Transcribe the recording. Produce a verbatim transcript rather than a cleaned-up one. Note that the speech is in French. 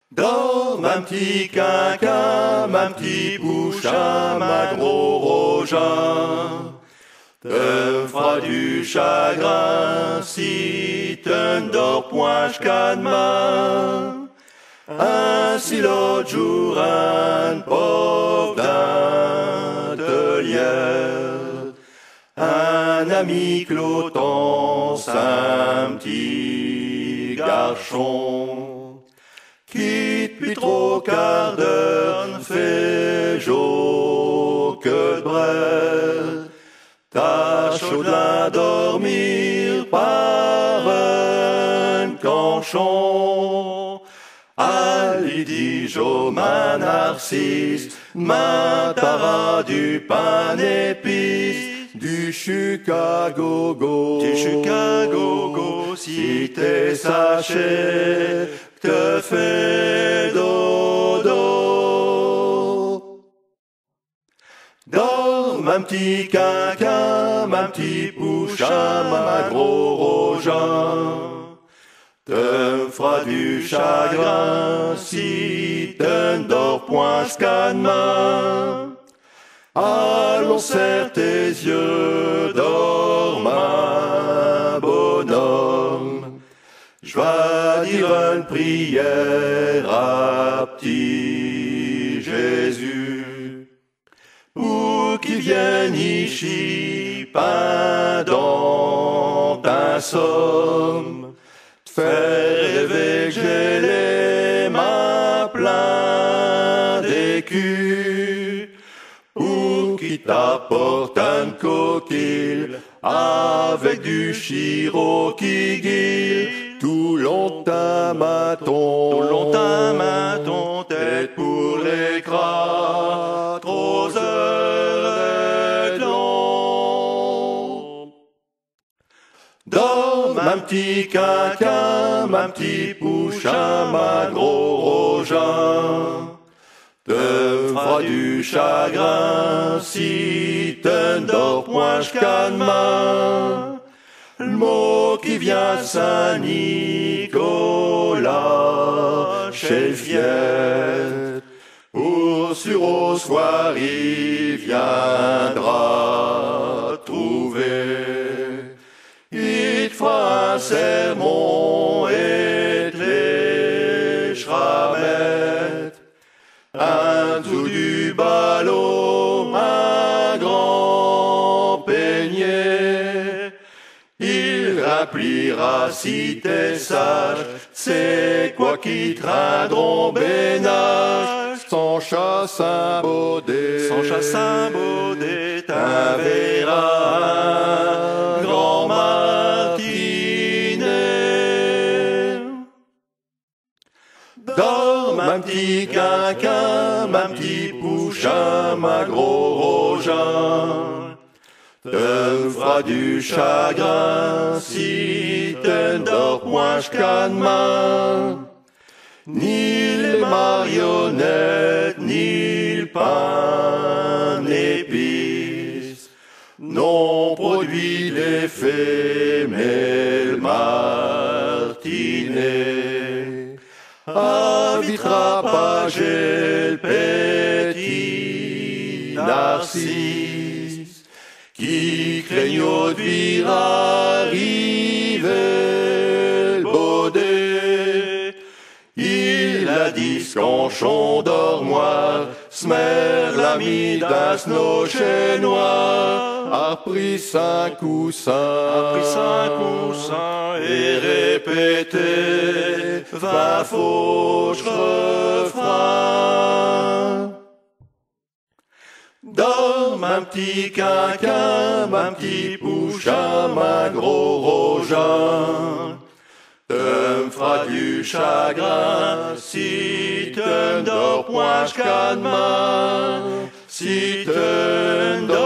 Dors, ma petit quinquin, ma petit bouchin, ma gros rogin. Te fera du chagrin si te ne dors point jusqu'à demain. Ainsi l'autre jour, un pauvre d'Intelière, un ami Clotance, un petit garçon, qui depuis trop quart d'heure ne fait jour que de brève, tâche au de dormir par un canchon. Allez, dis-je au ma narcisse, ma tara du pain d'épices, du Chicago go, Du Chicago go, si t'es saché, te fais dodo. Dors, ma petit quinquin, ma petit pouchin, ma gros rogin. Te fera du chagrin si te ne dors point jusqu'à demain. Allons, serre tes yeux, dors, ma bonhomme. Je vais dire une prière à petit Jésus, pour qu'il vienne ici pendant ta somme. Faire rêver que j'ai les mains pleines d'écus, ou qui t'apporte un coquille avec du chiro qui guille tout longtemps maton, tout longtemps maton, tête pour les cras, trop heures de long. Dors, ma petit quinquin, ma petit pouchin, ma gros rogin. Te fera du chagrin si te ne dors point jusqu'à demain. Le mot qui vient de Saint-Nicolas chez le fier, pour sur au soir il viendra trouver. Il te fera un sermon et te léchera mettre un tout du ballot, un grand peignet. Il rappliera si t'es sage, c'est quoi qui te rendront bénage. Son chasse un baudet, son chasse un baudet, t'enverra un grand martinet. Dors, ma petit quinquin, ma petit pouchin, ma gros rogin. Te fera du chagrin si te ne dors point jusqu'à demain. Ni les marionnettes, ni le pain d'épices n'ont produit l'effet, mais le martinet habitera pas chez le petit Narcisse, qui craignot de vivre arriver le baudet. Il a dit ce canchon dormoir, Smer l'a mis d'un snocher noir, a pris cinq coussins, a pris cinq coussins et répété vingt fauches refrains. Dors, ma petit quinquin, ma petit pouchin, ma gros rogin. Te fera du chagrin si te ne dors point jusqu'à demain, si te ne dors